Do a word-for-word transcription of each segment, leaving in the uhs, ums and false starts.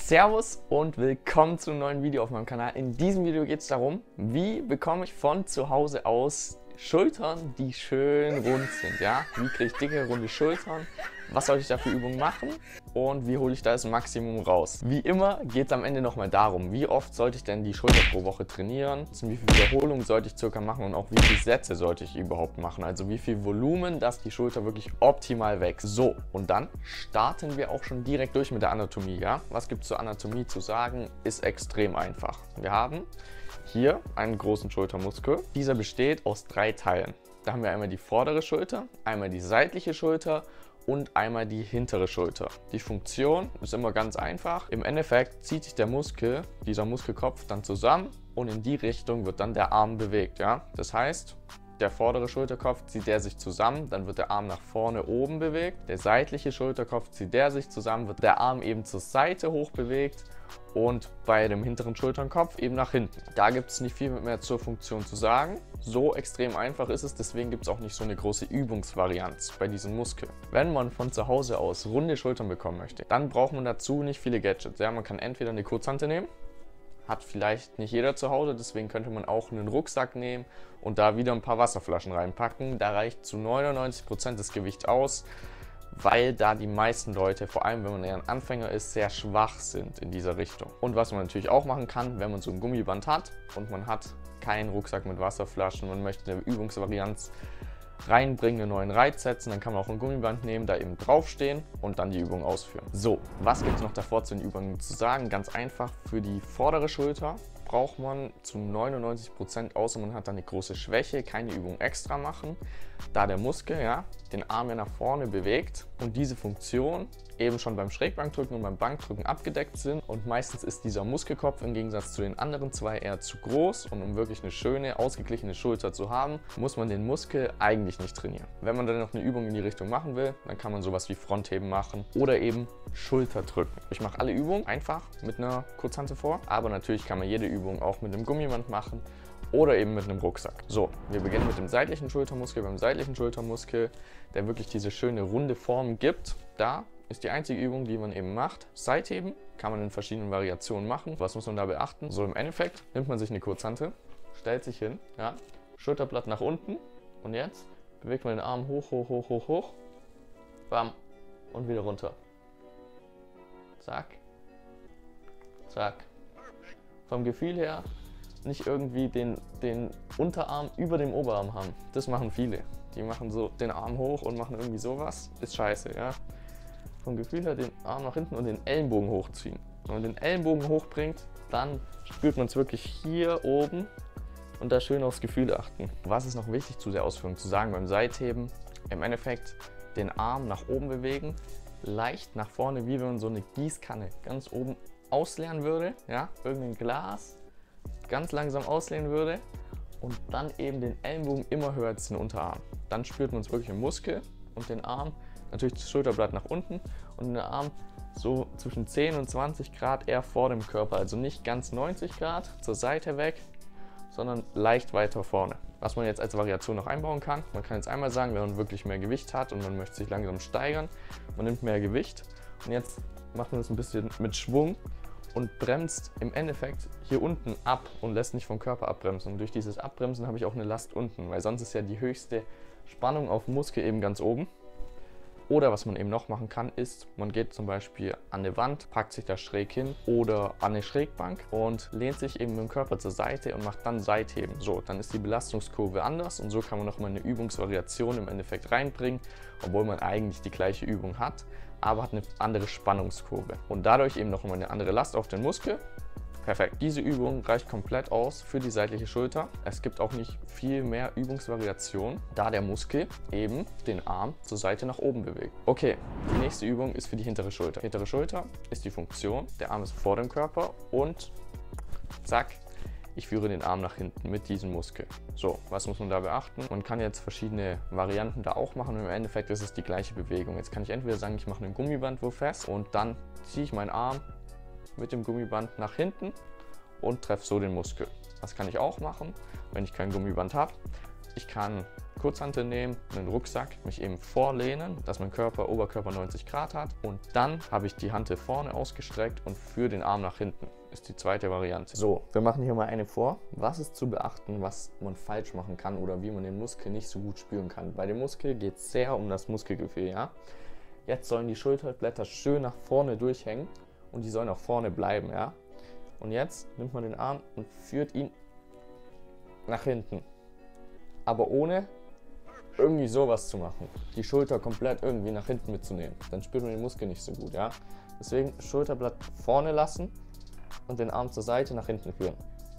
Servus und willkommen zu einem neuen Video auf meinem Kanal. In diesem Video geht es darum, wie bekomme ich von zu Hause aus Schultern, die schön rund sind. Ja? Wie kriege ich dicke, runde Schultern? Was soll ich da für Übungen machen? Und wie hole ich da das Maximum raus? Wie immer geht es am Ende nochmal darum, wie oft sollte ich denn die Schulter pro Woche trainieren? Wie viele Wiederholungen sollte ich circa machen und auch wie viele Sätze sollte ich überhaupt machen? Also wie viel Volumen, dass die Schulter wirklich optimal wächst. So, und dann starten wir auch schon direkt durch mit der Anatomie. Ja? Was gibt es zur Anatomie zu sagen? Ist extrem einfach. Wir haben hier einen großen Schultermuskel. Dieser besteht aus drei Teilen. Da haben wir einmal die vordere Schulter, einmal die seitliche Schulter und einmal die hintere Schulter. Die Funktion ist immer ganz einfach. Im Endeffekt zieht sich der Muskel, dieser Muskelkopf dann zusammen und in die Richtung wird dann der Arm bewegt. Ja? Das heißt, der vordere Schulterkopf zieht der sich zusammen, dann wird der Arm nach vorne oben bewegt. Der seitliche Schulterkopf zieht der sich zusammen, wird der Arm eben zur Seite hoch bewegt und bei dem hinteren Schulterkopf eben nach hinten. Da gibt es nicht viel mehr zur Funktion zu sagen. So extrem einfach ist es, deswegen gibt es auch nicht so eine große Übungsvarianz bei diesem Muskel. Wenn man von zu Hause aus runde Schultern bekommen möchte, dann braucht man dazu nicht viele Gadgets. Ja, man kann entweder eine Kurzhantel nehmen, hat vielleicht nicht jeder zu Hause, deswegen könnte man auch einen Rucksack nehmen und da wieder ein paar Wasserflaschen reinpacken. Da reicht zu neunundneunzig Prozent das Gewicht aus, weil da die meisten Leute, vor allem wenn man eher ein Anfänger ist, sehr schwach sind in dieser Richtung. Und was man natürlich auch machen kann, wenn man so ein Gummiband hat und man hat keinen Rucksack mit Wasserflaschen, man möchte eine Übungsvarianz reinbringen, einen neuen Reiz setzen, dann kann man auch ein Gummiband nehmen, da eben draufstehen und dann die Übung ausführen. So, was gibt es noch davor zu den Übungen zu sagen? Ganz einfach, für die vordere Schulter braucht man zu neunundneunzig Prozent, außer man hat da eine große Schwäche, keine Übung extra machen, da der Muskel ja, den Arm ja nach vorne bewegt und diese Funktion eben schon beim Schrägbankdrücken und beim Bankdrücken abgedeckt sind und meistens ist dieser Muskelkopf im Gegensatz zu den anderen zwei eher zu groß und um wirklich eine schöne, ausgeglichene Schulter zu haben, muss man den Muskel eigentlich nicht trainieren. Wenn man dann noch eine Übung in die Richtung machen will, dann kann man sowas wie Frontheben machen oder eben Schulterdrücken. Ich mache alle Übungen einfach mit einer Kurzhantel vor, aber natürlich kann man jede Übung auch mit einem Gummiband machen oder eben mit einem Rucksack. So, wir beginnen mit dem seitlichen Schultermuskel. Beim seitlichen Schultermuskel, der wirklich diese schöne runde Form gibt, da ist die einzige Übung, die man eben macht. Seitheben kann man in verschiedenen Variationen machen. Was muss man da beachten? So, im Endeffekt nimmt man sich eine Kurzhantel, stellt sich hin, ja, Schulterblatt nach unten und jetzt bewegt man den Arm hoch, hoch, hoch, hoch, hoch, bam und wieder runter. Zack, zack. Vom Gefühl her nicht irgendwie den, den Unterarm über dem Oberarm haben. Das machen viele. Die machen so den Arm hoch und machen irgendwie sowas. Ist scheiße, ja. Vom Gefühl her den Arm nach hinten und den Ellenbogen hochziehen. Wenn man den Ellenbogen hochbringt, dann spürt man es wirklich hier oben und da schön aufs Gefühl achten. Was ist noch wichtig zu der Ausführung zu sagen beim Seitheben? Im Endeffekt den Arm nach oben bewegen, leicht nach vorne, wie wenn man so eine Gießkanne ganz oben ausleeren würde, ja, irgendein Glas ganz langsam ausleeren würde und dann eben den Ellenbogen immer höher als den Unterarm. Dann spürt man es wirklich im Muskel und den Arm, natürlich das Schulterblatt nach unten und den Arm so zwischen zehn und zwanzig Grad eher vor dem Körper, also nicht ganz neunzig Grad zur Seite weg, sondern leicht weiter vorne. Was man jetzt als Variation noch einbauen kann, man kann jetzt einmal sagen, wenn man wirklich mehr Gewicht hat und man möchte sich langsam steigern, man nimmt mehr Gewicht und jetzt macht man das ein bisschen mit Schwung und bremst im Endeffekt hier unten ab und lässt nicht vom Körper abbremsen. Und durch dieses Abbremsen habe ich auch eine Last unten, weil sonst ist ja die höchste Spannung auf dem Muskel eben ganz oben. Oder was man eben noch machen kann, ist, man geht zum Beispiel an eine Wand, packt sich da schräg hin oder an eine Schrägbank und lehnt sich eben mit dem Körper zur Seite und macht dann Seitheben. So, dann ist die Belastungskurve anders und so kann man nochmal eine Übungsvariation im Endeffekt reinbringen, obwohl man eigentlich die gleiche Übung hat, aber hat eine andere Spannungskurve und dadurch eben nochmal eine andere Last auf den Muskel. Perfekt. Diese Übung reicht komplett aus für die seitliche Schulter. Es gibt auch nicht viel mehr Übungsvariation, da der Muskel eben den Arm zur Seite nach oben bewegt. Okay, die nächste Übung ist für die hintere Schulter. Hintere Schulter ist die Funktion, der Arm ist vor dem Körper und zack, ich führe den Arm nach hinten mit diesem Muskel. So, was muss man da beachten? Man kann jetzt verschiedene Varianten da auch machen und im Endeffekt ist es die gleiche Bewegung. Jetzt kann ich entweder sagen, ich mache ein Gummiband wo fest und dann ziehe ich meinen Arm mit dem Gummiband nach hinten und treffe so den Muskel. Das kann ich auch machen, wenn ich kein Gummiband habe. Ich kann Kurzhantel nehmen, einen Rucksack, mich eben vorlehnen, dass mein Körper, Oberkörper neunzig Grad hat und dann habe ich die Hantel vorne ausgestreckt und führe den Arm nach hinten. Ist die zweite Variante. So, wir machen hier mal eine vor. Was ist zu beachten, was man falsch machen kann oder wie man den Muskel nicht so gut spüren kann? Bei dem Muskel geht es sehr um das Muskelgefühl, ja? Jetzt sollen die Schulterblätter schön nach vorne durchhängen und die sollen auch vorne bleiben, ja? Und jetzt nimmt man den Arm und führt ihn nach hinten. Aber ohne irgendwie sowas zu machen. Die Schulter komplett irgendwie nach hinten mitzunehmen. Dann spürt man den Muskel nicht so gut, ja? Deswegen Schulterblatt vorne lassen und den Arm zur Seite nach hinten führen.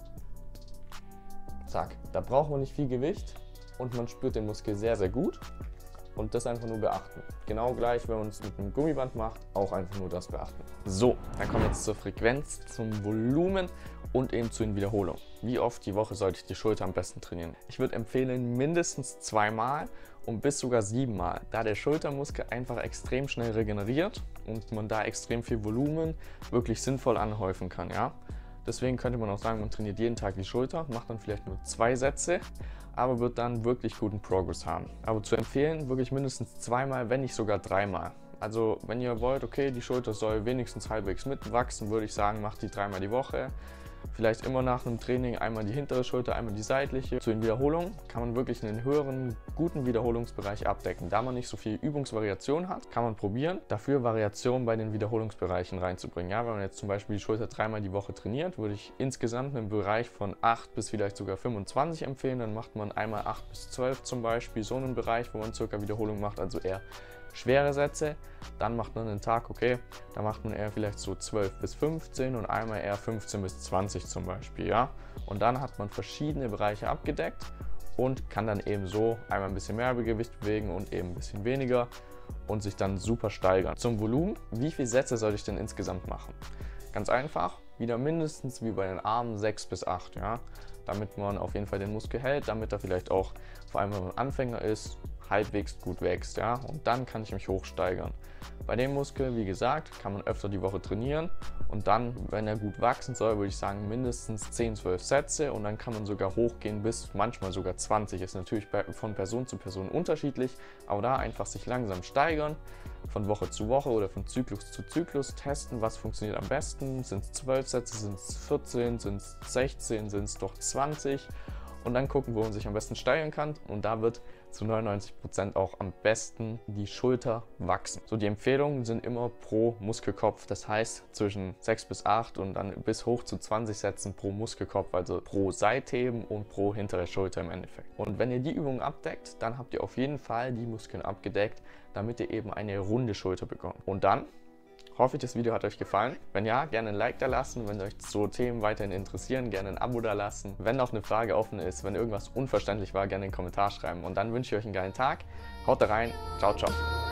Zack. Da braucht man nicht viel Gewicht und man spürt den Muskel sehr, sehr gut. Und das einfach nur beachten. Genau gleich, wenn man es mit einem Gummiband macht, auch einfach nur das beachten. So, dann kommen wir jetzt zur Frequenz, zum Volumen und eben zu den Wiederholungen. Wie oft die Woche sollte ich die Schulter am besten trainieren? Ich würde empfehlen, mindestens zweimal und bis sogar siebenmal, da der Schultermuskel einfach extrem schnell regeneriert und man da extrem viel Volumen wirklich sinnvoll anhäufen kann, ja? Deswegen könnte man auch sagen, man trainiert jeden Tag die Schulter, macht dann vielleicht nur zwei Sätze, aber wird dann wirklich guten Progress haben. Aber zu empfehlen, wirklich mindestens zweimal, wenn nicht sogar dreimal. Also wenn ihr wollt, okay, die Schulter soll wenigstens halbwegs mitwachsen, würde ich sagen, macht die dreimal die Woche. Vielleicht immer nach einem Training einmal die hintere Schulter, einmal die seitliche. Zu den Wiederholungen kann man wirklich einen höheren, guten Wiederholungsbereich abdecken. Da man nicht so viel Übungsvariation hat, kann man probieren, dafür Variationen bei den Wiederholungsbereichen reinzubringen. Ja, wenn man jetzt zum Beispiel die Schulter dreimal die Woche trainiert, würde ich insgesamt einen Bereich von acht bis vielleicht sogar fünfundzwanzig empfehlen. Dann macht man einmal acht bis zwölf zum Beispiel, so einen Bereich, wo man circa Wiederholung macht, also eher schwere Sätze. Dann macht man einen Tag, okay, da macht man eher vielleicht so zwölf bis fünfzehn und einmal eher fünfzehn bis zwanzig zum Beispiel, ja. Und dann hat man verschiedene Bereiche abgedeckt und kann dann eben so einmal ein bisschen mehr Gewicht bewegen und eben ein bisschen weniger und sich dann super steigern. Zum Volumen, wie viele Sätze sollte ich denn insgesamt machen? Ganz einfach, wieder mindestens wie bei den Armen sechs bis acht, ja. Damit man auf jeden Fall den Muskel hält, damit er vielleicht auch, vor allem wenn man Anfänger ist, halbwegs gut wächst, ja, und dann kann ich mich hochsteigern. Bei dem Muskel, wie gesagt, kann man öfter die Woche trainieren und dann, wenn er gut wachsen soll, würde ich sagen mindestens zehn, zwölf Sätze und dann kann man sogar hochgehen bis manchmal sogar zwanzig. Ist natürlich von Person zu Person unterschiedlich, aber da einfach sich langsam steigern, von Woche zu Woche oder von Zyklus zu Zyklus testen, was funktioniert am besten. Sind es zwölf Sätze, sind es vierzehn, sind es sechzehn, sind es doch zwanzig? Und dann gucken, wo man sich am besten steigern kann. Und da wird zu neunundneunzig Prozent auch am besten die Schulter wachsen. So, die Empfehlungen sind immer pro Muskelkopf. Das heißt zwischen sechs bis acht und dann bis hoch zu zwanzig Sätzen pro Muskelkopf, also pro Seitheben und pro hintere Schulter im Endeffekt. Und wenn ihr die Übungen abdeckt, dann habt ihr auf jeden Fall die Muskeln abgedeckt, damit ihr eben eine runde Schulter bekommt. Und dann hoffe ich, das Video hat euch gefallen. Wenn ja, gerne ein Like da lassen. Wenn euch so Themen weiterhin interessieren, gerne ein Abo da lassen. Wenn noch eine Frage offen ist, wenn irgendwas unverständlich war, gerne einen Kommentar schreiben. Und dann wünsche ich euch einen geilen Tag. Haut da rein. Ciao, ciao.